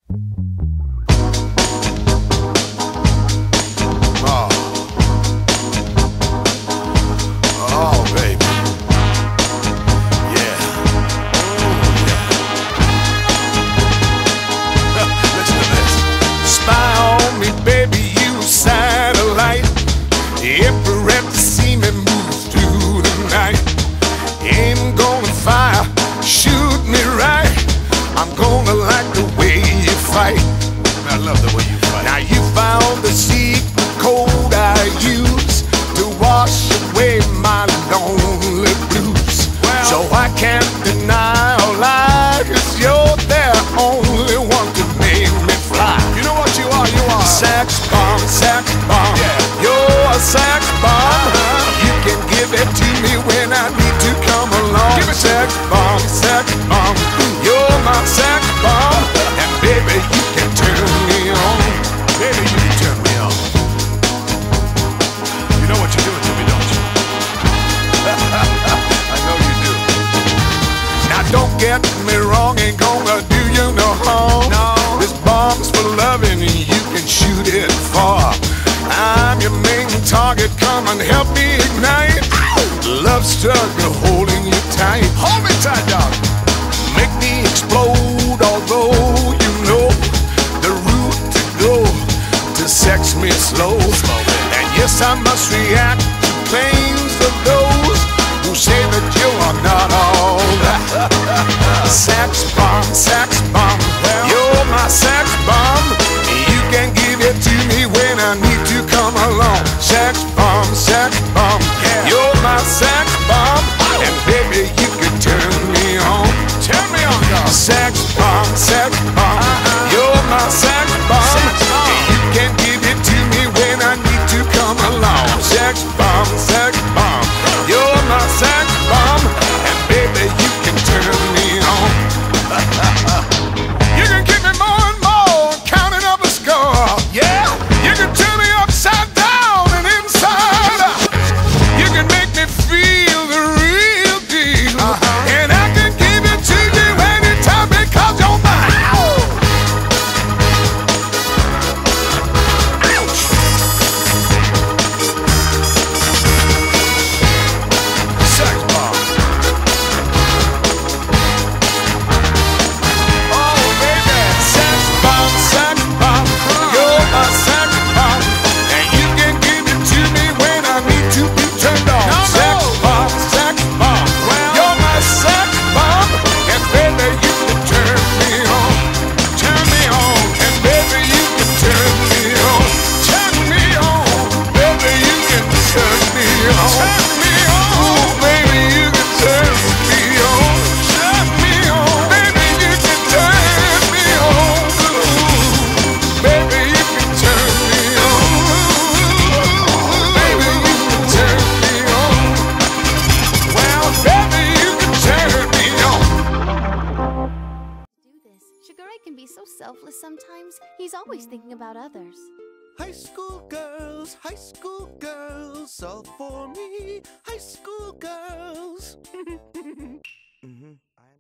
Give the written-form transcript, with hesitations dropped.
I love the way you fight. Now you found the secret code I use to wash away my lonely blues. Well, so I can't deny or lie, 'cause you're the only one to make me fly. You know what you are? You are Sax bomb, sax bomb. Yeah. You're a sax bomb. You can give it to me when I need to come along. Give it to sax bomb, sax bomb. You're my sax bomb. And baby, you can turn me on. Baby, you can turn me on. You know what you're doing to me, don't you? I know you do. Now don't get me wrong, ain't gonna do you no harm. No. This bomb's for loving and you can shoot it far. I'm your main target, come and help me ignite. Love struggle holding you tight. Hold me tight, dog. Make me explode, although you know the route to go to sex me slow. And yes, I must react to claims of those who say that you are not all that. Sax bomb, you're my sax bomb. You can give it to me when I need to come along. Sax bomb, yeah. You're my sax bomb. And baby, you can turn me on. Turn me on, dog. Sax bomb, you're my sax bomb. You can give it to me when I need to come along. Sax bomb, you're my sax bomb. And baby, you can turn me on. You can keep me more and more, counting up a score. Yeah? You can turn me upside down and inside out. You can make me feel the real deal. And I can give it to you anytime because you're mine. Ouch. Sex bomb. Oh, baby. Sex bomb, you're my sex bomb. And you can give it to me when I need to be turned on. No, no. Sex bomb, Well, you're my sex bomb. And baby, you can turn me on. Turn me on. And baby, you can turn me on. Turn me on. Baby, you can turn me on. Turn me on. Ooh, baby, you can turn me on. Turn me on. Baby, you can turn me on. Ooh, baby, you can turn me on. Baby, you can turn me on. Well, baby, you can turn me on. Do this. Sugar Ray can be so selfless sometimes. He's always thinking about others. High school girls, all for me. High school girls.